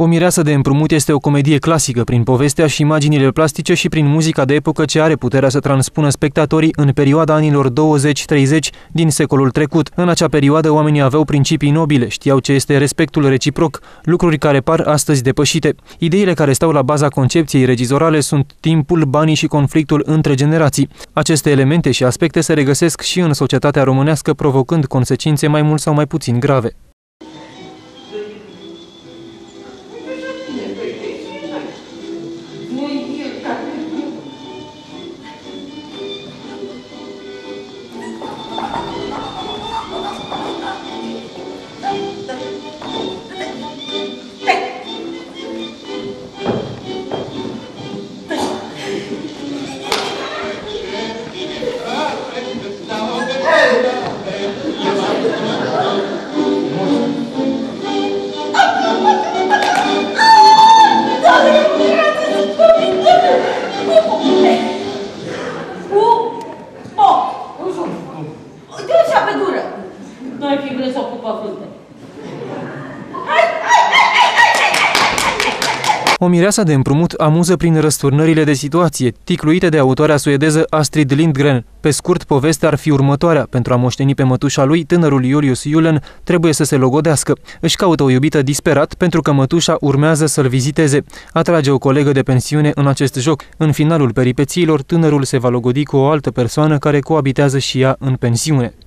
O mireasă de împrumut este o comedie clasică prin povestea și imaginile plastice și prin muzica de epocă ce are puterea să transpună spectatorii în perioada anilor 20-30 din secolul trecut. În acea perioadă oamenii aveau principii nobile, știau ce este respectul reciproc, lucruri care par astăzi depășite. Ideile care stau la baza concepției regizorale sunt timpul, banii și conflictul între generații. Aceste elemente și aspecte se regăsesc și în societatea românească, provocând consecințe mai mult sau mai puțin grave. O mireasă de împrumut amuză prin răsturnările de situație, ticluite de autoarea suedeză Astrid Lindgren. Pe scurt, povestea ar fi următoarea. Pentru a moșteni pe mătușa lui, tânărul Julius Julen trebuie să se logodească. Își caută o iubită disperat pentru că mătușa urmează să-l viziteze. Atrage o colegă de pensiune în acest joc. În finalul peripețiilor, tânărul se va logodi cu o altă persoană care coabitează și ea în pensiune.